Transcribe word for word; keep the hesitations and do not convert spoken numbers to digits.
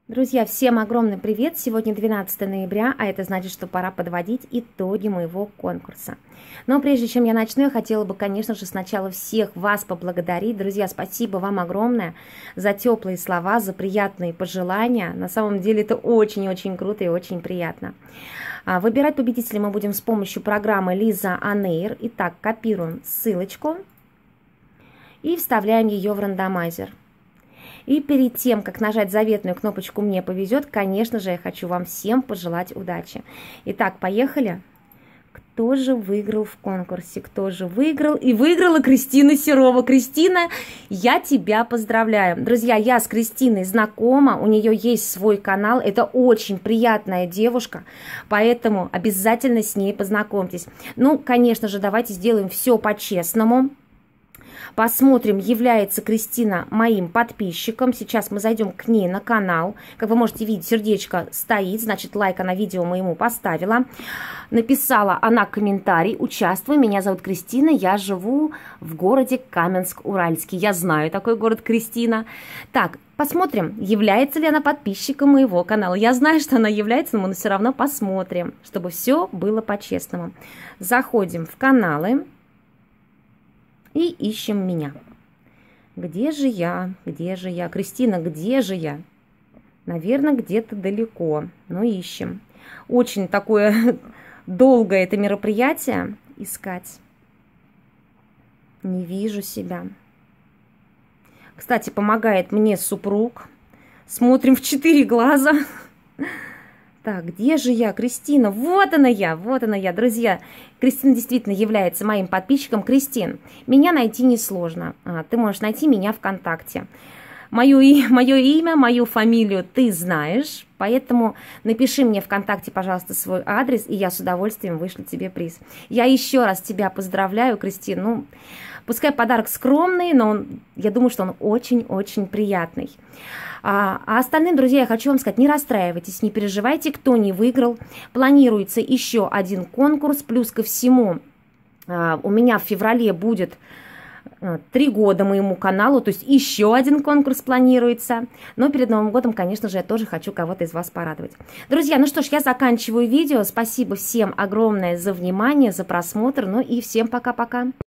Друзья, всем огромный привет! Сегодня двенадцатое ноября, а это значит, что пора подводить итоги моего конкурса. Но прежде чем я начну, я хотела бы, конечно же, сначала всех вас поблагодарить. Друзья, спасибо вам огромное за теплые слова, за приятные пожелания. На самом деле это очень-очень круто и очень приятно. Выбирать победителей мы будем с помощью программы Лиза On Air. Итак, копируем ссылочку и вставляем ее в рандомайзер. И перед тем, как нажать заветную кнопочку «Мне повезет», конечно же, я хочу вам всем пожелать удачи. Итак, поехали. Кто же выиграл в конкурсе? Кто же выиграл? И выиграла Кристина Серова. Кристина, я тебя поздравляю. Друзья, я с Кристиной знакома, у нее есть свой канал. Это очень приятная девушка, поэтому обязательно с ней познакомьтесь. Ну, конечно же, давайте сделаем все по-честному. Посмотрим, является Кристина моим подписчиком. Сейчас мы зайдем к ней на канал. Как вы можете видеть, сердечко стоит, значит, лайк она видео моему поставила. Написала она комментарий: участвуй, меня зовут Кристина, я живу в городе Каменск-Уральский. Я знаю такой город, Кристина. Так, посмотрим, является ли она подписчиком моего канала. Я знаю, что она является, но мы все равно посмотрим, чтобы все было по-честному. Заходим в каналы. И ищем меня. Где же я? Где же я? Кристина, где же я? Наверное, где-то далеко. Но ищем. Очень такое долгое это мероприятие искать. Не вижу себя. Кстати, помогает мне супруг. Смотрим в четыре глаза. Так, где же я, Кристина? Вот она я, вот она я, друзья. Кристина действительно является моим подписчиком. Кристин, меня найти несложно. А, ты можешь найти меня ВКонтакте. Мое, мое имя, мою фамилию ты знаешь, поэтому напиши мне ВКонтакте, пожалуйста, свой адрес, и я с удовольствием вышлю тебе приз. Я еще раз тебя поздравляю, Кристина. Ну, пускай подарок скромный, но он, я думаю, что он очень-очень приятный. А, а остальным, друзья, я хочу вам сказать, не расстраивайтесь, не переживайте, кто не выиграл. Планируется еще один конкурс, плюс ко всему а, у меня в феврале будет три года моему каналу, то есть еще один конкурс планируется. Но перед Новым годом, конечно же, я тоже хочу кого-то из вас порадовать. Друзья, ну что ж, я заканчиваю видео. Спасибо всем огромное за внимание, за просмотр. Ну и всем пока-пока.